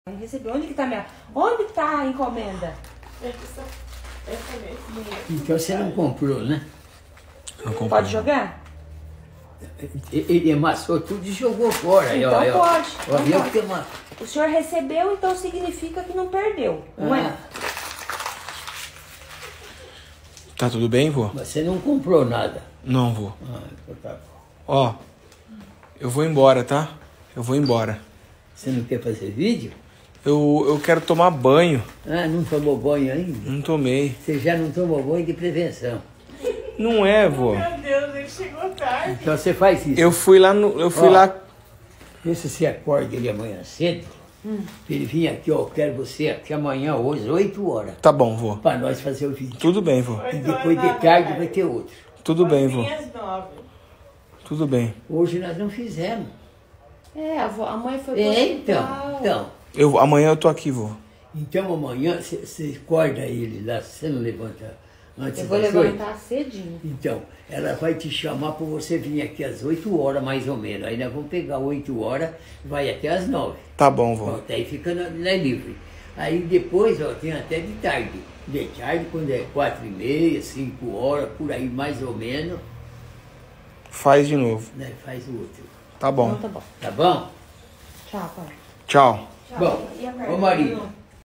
Recebeu. Onde que tá minha... Onde que tá a encomenda? Então você não comprou, né? Não comprei. Pode jogar? Ele amassou tudo e jogou fora. Então Aí, ó. pode. Ó, Então eu pode. que uma... O senhor recebeu, então significa que não perdeu, não é? Tá tudo bem, vô? Você não comprou nada. Não, vô. Então tá bom. Ó, eu vou embora, tá? Eu vou embora. Você não quer fazer vídeo? Eu quero tomar banho. Ah, não tomou banho ainda? Não tomei. Você já não tomou banho de prevenção. Não é, vô. Meu Deus, ele chegou tarde. Então você faz isso. Eu fui lá no... Eu fui Ó. lá... Vê se você acorda ele amanhã cedo. Pra ele vir aqui, ó, eu quero você aqui amanhã, hoje, 8 horas. Tá bom, vô. Pra nós fazer o vídeo. Tudo bem, vô. E depois de tarde vai ter outro. Tudo bem, vô. Às 9. Tudo bem. Hoje nós não fizemos. É, a mãe foi pro hospital. Amanhã eu tô aqui, vô. Então amanhã você acorda ele lá, você não levanta antes Eu vou das levantar cedinho. Então, ela vai te chamar para você vir aqui às 8 horas, mais ou menos. Aí nós vamos pegar 8 horas, vai até às 9. Tá bom, Ó, vô. daí fica na livre. Aí depois, ó, tem até de tarde. De tarde, quando é 4h30, 5 horas, por aí mais ou menos, Faz de novo. né, faz o outro. Tá bom. Então tá bom. Tá bom? Tchau, pai. Tchau. Bom, E a ô Maria,